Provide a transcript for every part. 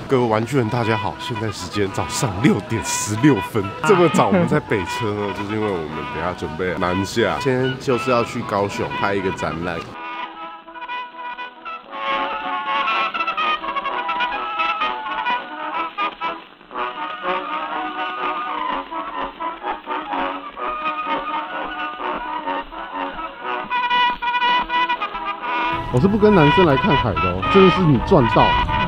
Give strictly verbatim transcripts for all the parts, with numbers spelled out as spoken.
各位玩具人，大家好，现在时间早上六点十六分。这么早我们在北车呢，就是因为我们等一下准备南下，先就是要去高雄拍一个展览。 我是不跟男生来看海的哦，这个是你赚到。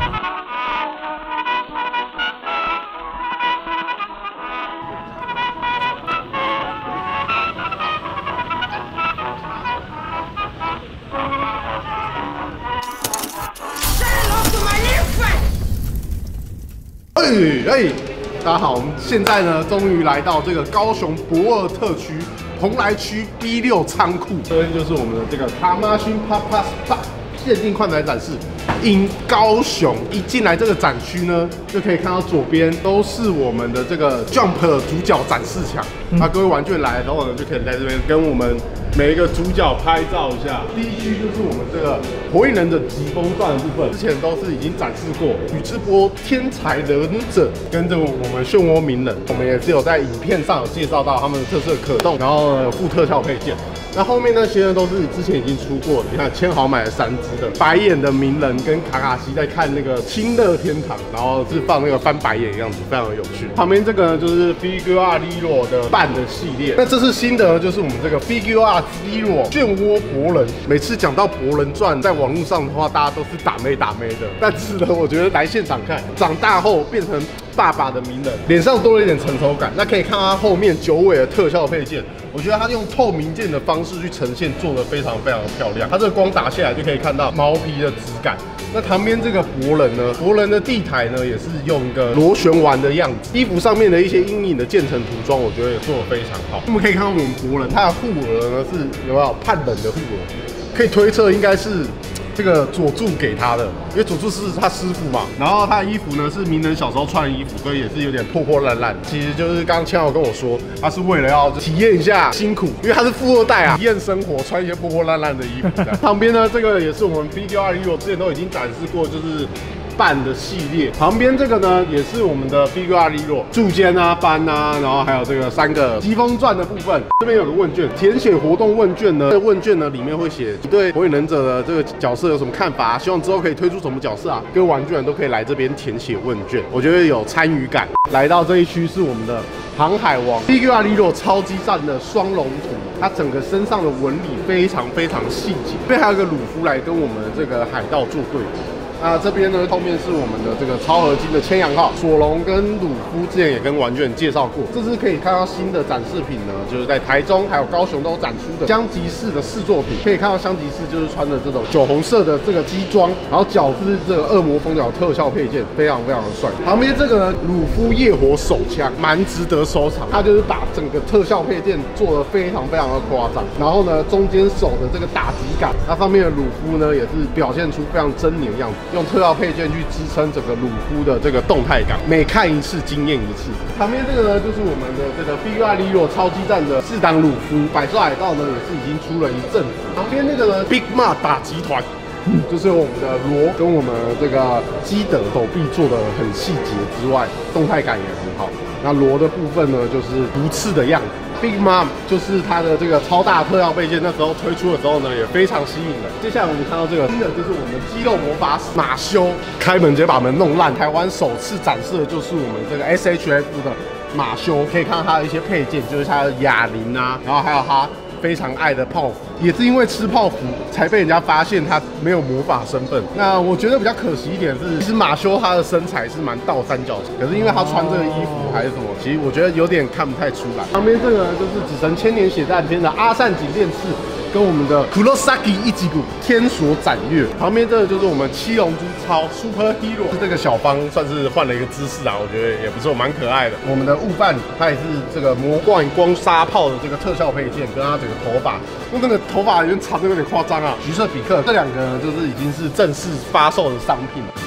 哎哎，大家好，我们现在呢，终于来到这个高雄博尔特区。 蓬莱区 B 六仓库，这边就是我们的这个卡马逊 Papa Spa 限定宽窄展示。in 高雄一进来这个展区呢，就可以看到左边都是我们的这个 Jump 主角展示墙。那、嗯、各位玩具来的时候呢，就可以在这边跟我们每一个主角拍照一下。第一区就是我们这个火影忍者疾风传的部分，之前都是已经展示过宇智波天才忍者跟着我们漩涡鸣人，我们也是有在影片上有介绍到他们的特色可动，然后有附特效配件。 那后面那些呢，都是之前已经出过的。你看，千豪买了三只的白眼的鸣人跟卡卡西在看那个清乐天堂，然后是放那个翻白眼的样子，非常的有趣。旁边这个呢，就是 Figure Zero 的半的系列。那这次新的呢，就是我们这个 Figure Zero 漩涡博人。每次讲到博人传，在网络上的话，大家都是打妹打妹的。但是呢，我觉得来现场看，长大后变成爸爸的鸣人，脸上多了一点成熟感。那可以看到他后面九尾的特效配件。 我觉得它用透明件的方式去呈现，做得非常非常的漂亮。它这个光打下来就可以看到毛皮的质感。那旁边这个博人呢，博人的地台呢也是用一个螺旋丸的样子。衣服上面的一些阴影的渐层涂装，我觉得也做得非常好。我们可以看到我们博人，他的护额呢是有没有判冷的护额？可以推测应该是。 这个佐助给他的，因为佐助是他师傅嘛，然后他的衣服呢是鸣人小时候穿的衣服，所以也是有点破破烂烂。其实就是刚刚千豪跟我说，他是为了要体验一下辛苦，因为他是富二代啊，体验生活，穿一些破破烂烂的衣服。旁边呢，这个也是我们 Figure Zero 之前都已经展示过，就是。 半的系列，旁边这个呢也是我们的 Figure Zero 柱间啊、班啊，然后还有这个三个疾风传的部分。这边有个问卷，填写活动问卷呢。这个问卷呢里面会写你对火影忍者的这个角色有什么看法、啊，希望之后可以推出什么角色啊。各位玩具人都可以来这边填写问卷，我觉得有参与感。来到这一区是我们的航海王 Figure Zero 超级战的双龙图，它整个身上的纹理非常非常细节。这边还有个鲁夫来跟我们的这个海盗作对。 那这边呢，后面是我们的这个超合金的千阳号，索隆跟鲁夫之前也跟玩具人介绍过，这次可以看到新的展示品呢，就是在台中还有高雄都展出的香吉士的试作品，可以看到香吉士就是穿的这种酒红色的这个机装，然后脚是这个恶魔蜂鸟特效配件，非常非常的帅。旁边这个呢，鲁夫夜火手枪蛮值得收藏，它就是把整个特效配件做得非常非常的夸张，然后呢，中间手的这个打击感，那上面的鲁夫呢也是表现出非常狰狞的样子。 用特效配件去支撑整个鲁夫的这个动态感，每看一次惊艳一次。旁边这个呢，就是我们的这个 Figure Zero 超级战的四档鲁夫，百兽海盗呢也是已经出了一阵子。旁边那个呢 ，Big Ma 打集团。 就是我们的罗跟我们这个基德手臂做的很细节之外，动态感也很好。那罗的部分呢，就是毒刺的样子。Big Mom 就是它的这个超大特效配件，那时候推出的时候呢，也非常吸引人。接下来我们看到这个新的，就是我们的肌肉魔法使马修，开门直接把门弄烂。台湾首次展示的就是我们这个 S H F 的马修，可以看到它的一些配件，就是它的哑铃啊，然后还有它。 非常爱的泡芙，也是因为吃泡芙才被人家发现他没有魔法身份。那我觉得比较可惜一点是，其实马修他的身材是蛮倒三角形，可是因为他穿这个衣服还是什么，其实我觉得有点看不太出来。旁边这个呢，就是《紫神千年血战篇》的阿善景殿次。 跟我们的 Kurosaki 一级谷天所斩月，旁边这个就是我们七龙珠超 Super Hero， 是这个小方算是换了一个姿势啊，我觉得也不错，蛮可爱的。我们的悟饭他也是这个魔幻光沙炮的这个特效配件，跟他整个头发，用那个头发有点长的有点夸张啊。橘色比克这两个呢，就是已经是正式发售的商品了。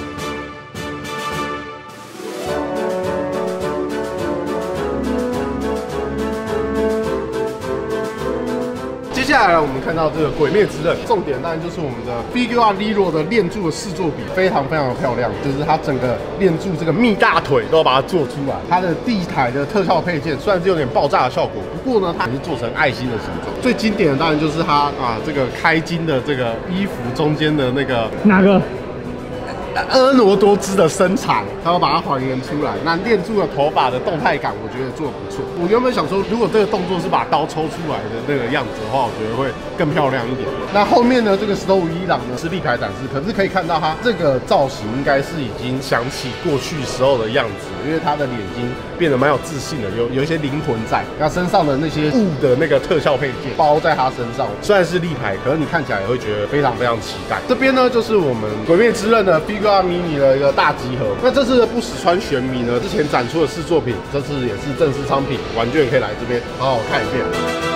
接下下来我们看到这个《鬼灭之刃》，重点当然就是我们的 Figuarts Zero 的练柱的试作比非常非常的漂亮，就是它整个练柱这个蜜大腿都要把它做出来。它的地台的特效配件虽然是有点爆炸的效果，不过呢，它也是做成爱心的形状。最经典的当然就是它啊这个开襟的这个衣服中间的那个哪个？ 婀娜多姿的身材，他要把它还原出来。那练柱的头发的动态感，我觉得做得不错。我原本想说，如果这个动作是把刀抽出来的那个样子的话，我觉得会更漂亮一点。那后面呢，这个石头武一郎呢是立牌展示，可是可以看到他这个造型应该是已经想起过去时候的样子，因为他的脸已经变得蛮有自信的，有有一些灵魂在。那身上的那些雾的那个特效配件包在他身上，虽然是立牌，可是你看起来也会觉得非常非常期待。这边呢，就是我们《鬼灭之刃》的 Figuarts Mini 的一个大集合。那这次的不死川玄弥呢，之前展出的试作品，这次也是正式商品，玩具也可以来这边好好看一遍。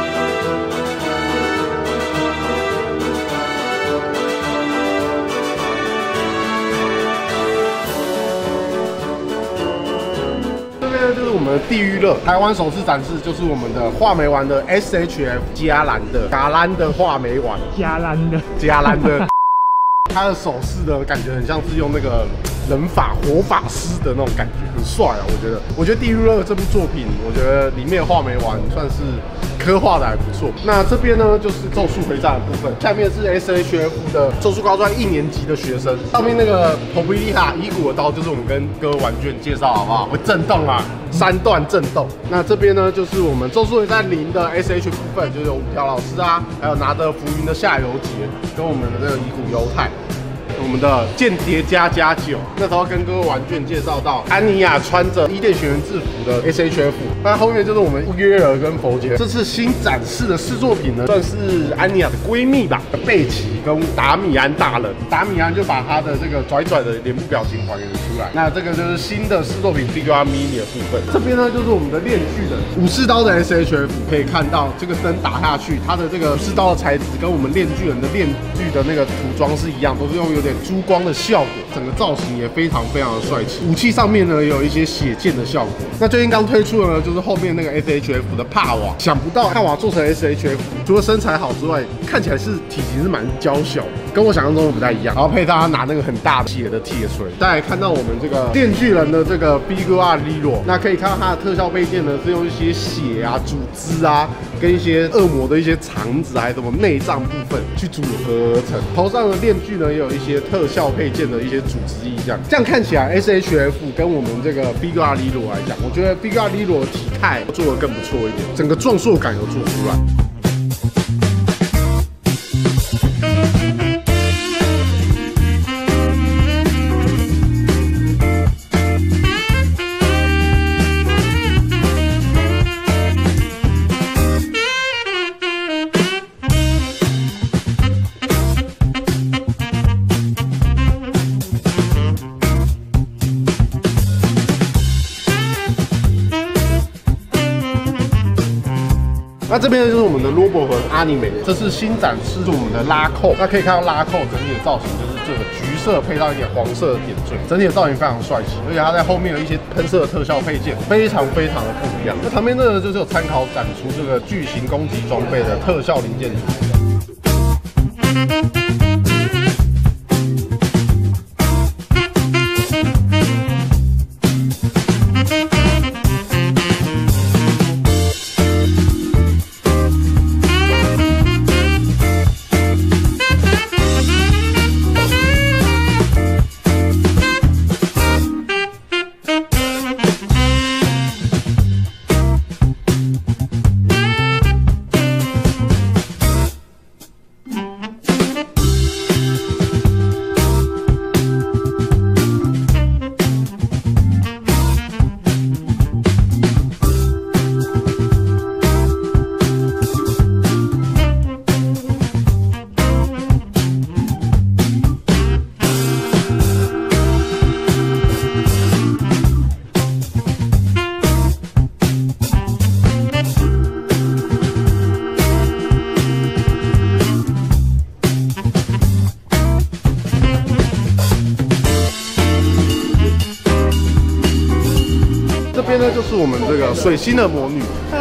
就是我们的地狱乐台湾首次展示，就是我们的画眉丸的 S H F 加兰的嘎兰的画眉丸， 加兰的加兰的，他的手势的感觉很像是用那个人法火法师的那种感觉，很帅啊！我觉得，我觉得地狱乐这部作品，我觉得里面的画眉丸算是刻画的还不错。那这边呢，就是咒术回战的部分，下面是 S H F 的咒术高专一年级的学生，上面那个头皮利卡伊古的刀，就是我们跟各位玩具介绍好不好？会震动啊，三段震动。那这边呢，就是我们咒术回战零的 S H 部分，就是有五条老师啊，还有拿着浮云的夏油杰，跟我们的这个伊古犹太。我们的间谍加加九，那时候跟各位玩具介绍到安妮亚穿着伊甸学员制服的 S H F， 那后面就是我们约尔跟佛杰。这次新展示的试作品呢，算是安妮亚的闺蜜吧，贝奇跟达米安大人。达米安就把他的这个拽拽的脸部表情还原出来。那这个就是新的试作品 Figuarts Mini 的部分。这边呢就是我们的链锯人武士刀的 S H F， 可以看到这个灯打下去，它的这个武士刀的材质跟我们链锯人的链锯的那个涂装是一样，都是用有点珠光的效果，整个造型也非常非常的帅气。武器上面呢也有一些血剑的效果。那最近刚推出的呢，就是后面那个 S H F 的帕瓦，想不到帕瓦做成 S H F， 除了身材好之外，看起来是体型是蛮娇小的，跟我想象中的不太一样。然后配上他拿那个很大的血的铁锤。再来看到我们这个电锯人的这个 Figuarts Zero， 那可以看到它的特效配件呢是用一些血啊、组织啊，跟一些恶魔的一些肠子还有什么内脏部分去组合而成。头上的链锯呢也有一些特效配件的一些组织意象，这样看起来 S H F 跟我们这个 Figuarts Zero 来讲，我觉得 Figuarts Zero 的体态做得更不错一点，整个壮硕感有做出来。那这边就是我们的罗伯和阿尼美，这是新展示我们的拉扣。那可以看到拉扣整体的造型就是这个橘色配到一点黄色的点缀，整体的造型非常帅气，而且它在后面有一些喷射的特效配件，非常非常的不一样。那旁边这个就是有参考展出这个巨型攻击装备的特效零件组。 边呢就是我们这个水星的魔女，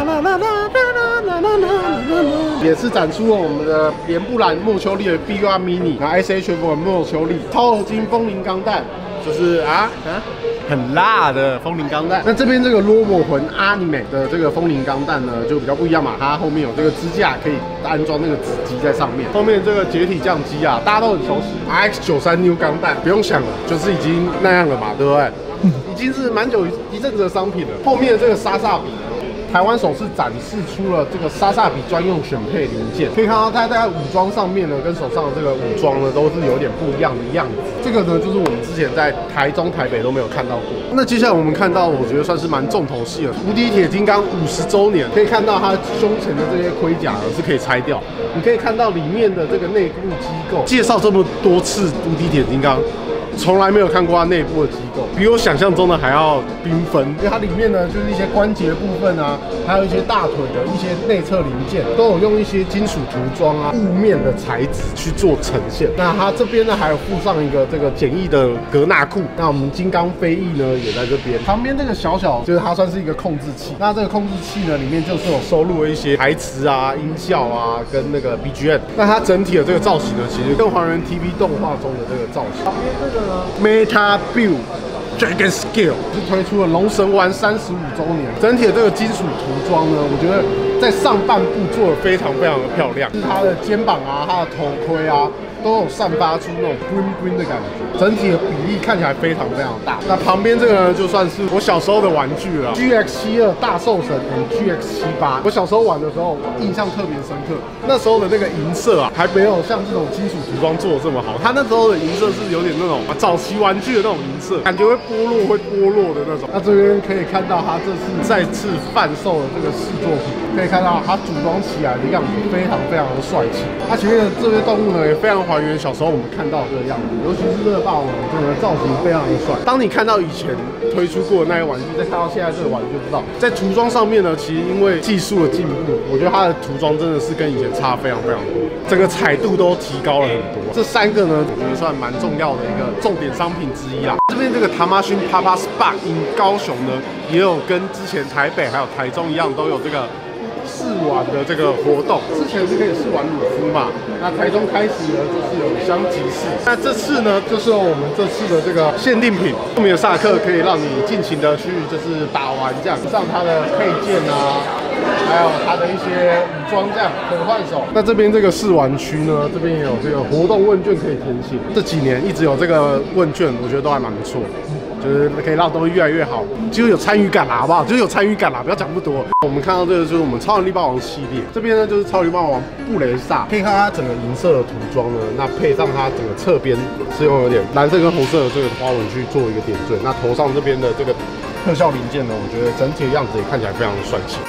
也是展出了我们的连布兰莫丘利的 B one Mini， 然后 S H F 莫丘利超合金风铃钢弹，就是啊啊。很辣的风铃钢弹。那这边这个罗伯魂阿尼美的这个风铃钢弹呢，就比较不一样嘛，它后面有这个支架可以安装那个子机在上面。后面这个解体降机啊，大家都很熟悉 R X 九三 New 钢弹，不用想了，就是已经那样了嘛，对不对？已经是蛮久一阵子的商品了。后面的这个莎莎比呢，台湾首次展示出了这个莎莎比专用选配零件，可以看到它在武装上面呢，跟手上的这个武装呢，都是有点不一样的样子。这个呢，就是我们之前在台中、台北都没有看到过。那接下来我们看到，我觉得算是蛮重头戏了。无敌铁金刚五十周年，可以看到它胸前的这些盔甲呢是可以拆掉，你可以看到里面的这个内部机构。介绍这么多次无敌铁金刚，从来没有看过它内部的机构，比我想象中的还要缤纷。因为它里面呢，就是一些关节部分啊，还有一些大腿的一些内侧零件，都有用一些金属涂装啊、雾面的材质去做呈现。那它这边呢，还有附上一个这个简易的格纳库。那我们金刚飞翼呢，也在这边。旁边这个小小，就是它算是一个控制器。那这个控制器呢，里面就是有收录了一些台词啊、音效啊，跟那个 B G M。那它整体的这个造型呢，其实更还原 T V 动画中的这个造型。旁边这个 Meta Build Dragon Scale 是推出了龙神丸三十五周年，整体的这个金属涂装呢，我觉得在上半部做的非常非常的漂亮，是它的肩膀啊、它的头盔啊，都有散发出那种 bling bling 的感觉，整体的比例看起来非常非常大。那旁边这个呢，就算是我小时候的玩具了 ，G X 七二大兽神和 G X 七八。我小时候玩的时候，印象特别深刻。那时候的那个银色啊，还没有像这种金属涂装做的这么好。它那时候的银色是有点那种早期玩具的那种银色，感觉会剥落、会剥落的那种。那这边可以看到它这次再次贩售的这个试作品，可以看到它组装起来的样子非常非常的帅气。它前面的这些动物呢，也非常还原小时候我们看到的这个样子，尤其是这个霸王龙，这个造型非常的帅。当你看到以前推出过的那些玩具，再看到现在这个玩具，就知道在涂装上面呢，其实因为技术的进步，我觉得它的涂装真的是跟以前差非常非常多，整个彩度都提高了很多。这三个呢，我觉得算蛮重要的一个重点商品之一啦。这边这个塔马勋 Papa Spa in 高雄呢，也有跟之前台北还有台中一样，都有这个试玩的这个活动。之前是可以试玩鲁夫嘛，那台中开始呢就是有香吉士，那这次呢就是我们这次的这个限定品，后面的萨克可以让你尽情的去就是把玩这样，上它的配件啊，还有它的一些武装这样可换手。那这边这个试玩区呢，这边也有这个活动问卷可以填写，这几年一直有这个问卷，我觉得都还蛮不错。就是可以让东西越来越好，就是有参与感啦，好不好？就是有参与感啦，不要讲那么多。我们看到这个就是我们超人力霸王系列，这边呢就是超人力霸王布雷萨，可以看它整个银色的涂装呢，那配上它整个侧边是用有点蓝色跟红色的这个花纹去做一个点缀，那头上这边的这个特效零件呢，我觉得整体的样子也看起来非常的帅气。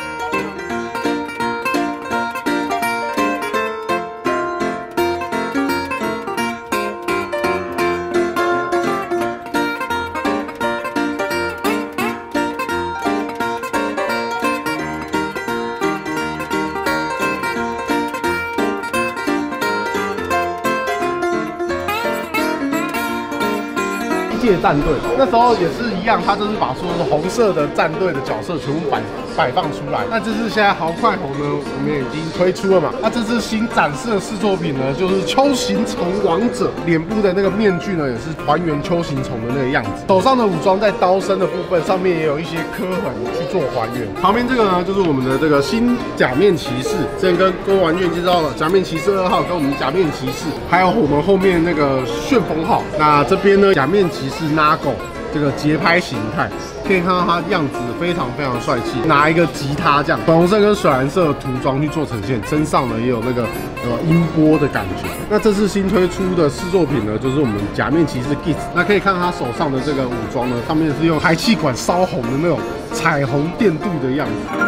战队那时候也是一样，他就是把所有的红色的战队的角色全部摆摆放出来。那这次现在豪快红呢，我们也已经推出了嘛。那这次新展示的试作品呢，就是秋行虫王者，脸部的那个面具呢，也是还原秋行虫的那个样子。手上的武装在刀身的部分上面也有一些刻痕去做还原。旁边这个呢，就是我们的这个新假面骑士，之前跟各位玩具介绍了假面骑士二号跟我们假面骑士，还有我们后面那个旋风号。那这边呢，假面骑士 Nago 这个节拍形态，可以看到它样子非常非常帅气，拿一个吉他这样，粉红色跟水蓝色的涂装去做呈现，身上呢也有那个呃音波的感觉。那这次新推出的试作品呢，就是我们假面骑士 Gitz， 那可以看到他手上的这个武装呢，上面是用排气管烧红的那种彩虹电镀的样子。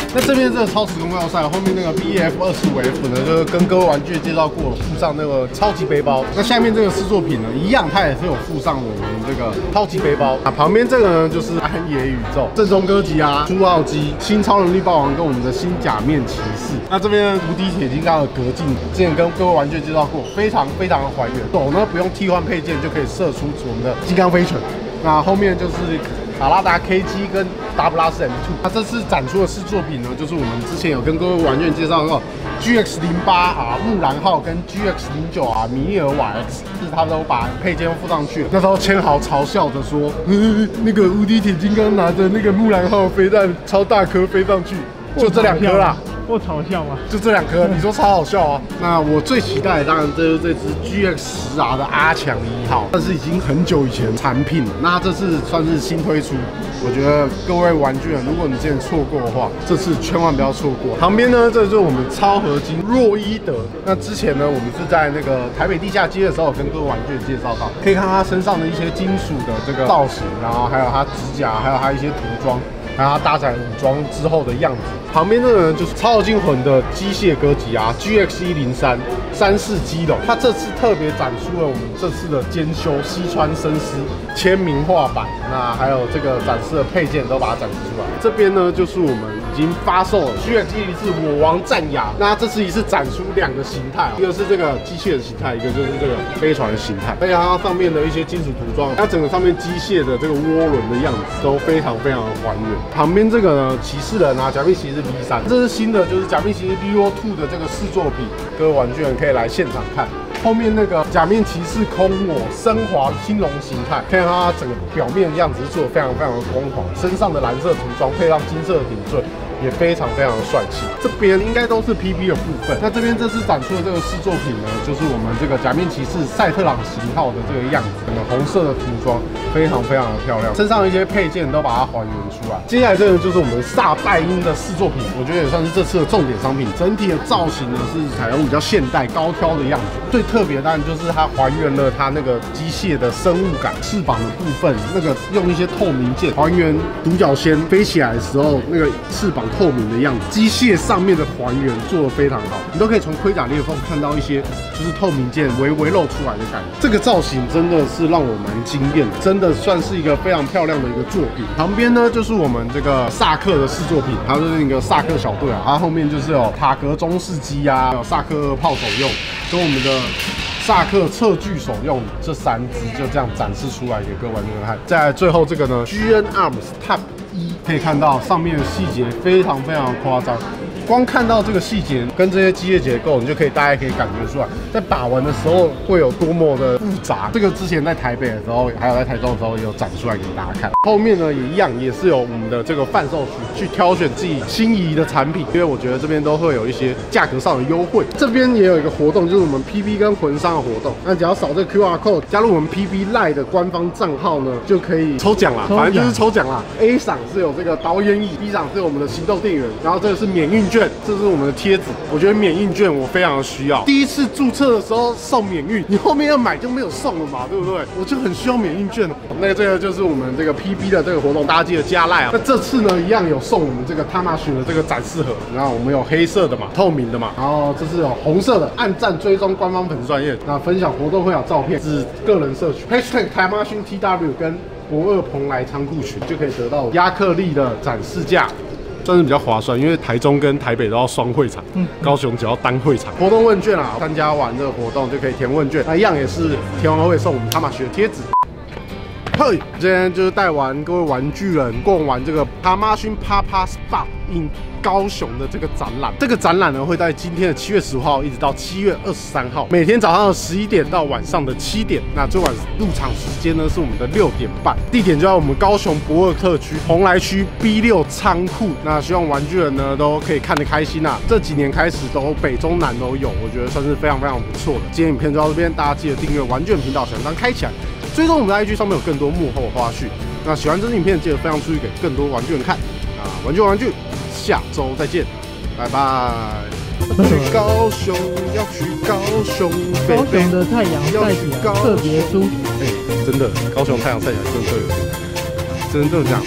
那这边这个超时空要塞后面那个 B F 二十五 F 呢，就是跟各位玩具介绍过，附上那个超级背包。那下面这个试作品呢，一样它也是有附上我们这个超级背包。啊，旁边这个呢就是安野宇宙、正宗哥吉拉、朱奥基、新超能力霸王跟我们的新假面骑士。那这边无敌铁金刚的格镜，之前跟各位玩具介绍过，非常非常的还原。手呢不用替换配件就可以射出我们的金刚飞拳。那后面就是卡拉达 K 七跟 W Plus M 二。那这次展出的试作品呢，就是我们之前有跟各位玩具介绍过 G X 零八 R 木兰号跟 G X 零九 R 米涅尔瓦 X， 是他都把配件附上去了。那时候千豪嘲笑着说，呃，那个无敌铁金刚拿着那个木兰号飞弹超大颗飞上去，就这两颗啦。 或嘲笑吗？ 就这两颗，你说超好笑啊！那我最期待的当然就是这只 G X 十 R 的阿强一号，但是已经很久以前产品了。那这次算是新推出，我觉得各位玩具人，如果你之前错过的话，这次千万不要错过。旁边呢，这就是我们超合金若伊德。那之前呢，我们是在那个台北地下街的时候，跟各位玩具人介绍到，可以看他身上的一些金属的这个造型，然后还有他指甲，还有他一些涂装。还有它搭载武装之后的样子。旁边这个呢就是超合金魂的机械哥吉拉 G X 一零三三世基隆，它这次特别展出了我们这次的兼修西川生司签名画版，那还有这个展示的配件都把它展示出来。这边呢就是我们已经发售了 G X 一零四我王战牙，那这次一次展出两个形态，一个是这个机械的形态，一个就是这个飞船的形态，再加上它上面的一些金属涂装，它整个上面机械的这个涡轮的样子都非常非常的还原。旁边这个呢，骑士人啊，假面骑士 V 三，这是新的，就是假面骑士 V O 二 的这个试作品，各位玩具人可以来现场看。后面那个假面骑士空我升华青龙形态，看它整个表面的样子是做的非常非常的光滑，身上的蓝色涂装配上金色的顶缀。也非常非常的帅气，这边应该都是 P B 的部分。那这边这次展出的这个试作品呢，就是我们这个假面骑士赛特朗型号的这个样子，整个红色的涂装非常非常的漂亮，身上的一些配件都把它还原出来。接下来这个就是我们萨拜因的试作品，我觉得也算是这次的重点商品。整体的造型呢是采用比较现代高挑的样子，最特别当然就是它还原了它那个机械的生物感，翅膀的部分那个用一些透明件还原独角仙飞起来的时候那个翅膀透明的样子，机械上面的还原做得非常好，你都可以从盔甲裂缝看到一些就是透明件微微露出来的感觉。这个造型真的是让我蛮惊艳的，真的算是一个非常漂亮的一个作品。旁边呢就是我们这个萨克的试作品，它是一个萨克小队啊，它后面就是有塔格中式机啊，有萨克二炮手用，跟我们的萨克侧锯手用这三支就这样展示出来给各位玩家看。再来最后这个呢 ，G N Arms Top 一可以看到上面的细节非常非常夸张。光看到这个细节跟这些机械结构，你就可以大概可以感觉出来，在把玩的时候会有多么的复杂。这个之前在台北的时候，还有在台中的时候也有展出来给大家看。后面呢也一样，也是有我们的这个贩售区去挑选自己心仪的产品，因为我觉得这边都会有一些价格上的优惠。这边也有一个活动，就是我们 P B 跟魂商的活动。那只要扫这个 Q R code， 加入我们 P B Line 的官方账号呢，就可以抽奖啦。反正就是抽奖啦。A 赏是有这个导演椅 ，B 赏是我们的行动电源，然后这个是免运券。这是我们的贴纸，我觉得免运券我非常的需要。第一次注册的时候送免运，你后面要买就没有送了嘛，对不对？我就很需要免运券。那个这个就是我们这个 P B 的这个活动，大家记得加赖啊。那这次呢，一样有送我们这个他妈许的这个展示盒，然后我们有黑色的嘛，透明的嘛，然后这是有红色的，按赞追踪官方粉丝专页，那分享活动会有照片，是个人社群 ，hashtag 台妈勋 T W 跟博二蓬莱仓库群就可以得到亚克力的展示架。算是比较划算，因为台中跟台北都要双会场，嗯，高雄只要单会场。活动问卷啊，参加完这个活动就可以填问卷，那一样也是填完会送我们他妈学贴纸。嘿，今天就是带完各位玩具人逛完这个哈马逊 Papa Spa in 高雄的这个展览。这个展览呢会在今天的七月十五号一直到七月二十三号，每天早上的十一点到晚上的七点。那最晚入场时间呢是我们的六点半，地点就在我们高雄博尔特区蓬莱区 B 六仓库。那希望玩具人呢都可以看得开心啊！这几年开始都北中南都有，我觉得算是非常非常不错的。今天影片就到这边，大家记得订阅玩具人频道，小铃铛开起来。追踪我们的 I G 上面有更多幕后的花絮。那喜欢这支影片，记得分享出去给更多玩具人看。啊，玩具玩具，下周再见，拜拜。去高雄，要去高雄， 高雄的太阳晒起来特别粗。 哎，真的，高雄太阳晒起来真的特别粗，真的这样。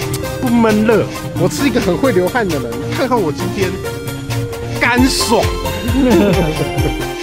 不闷热。我是一个很会流汗的人，看看我今天干爽。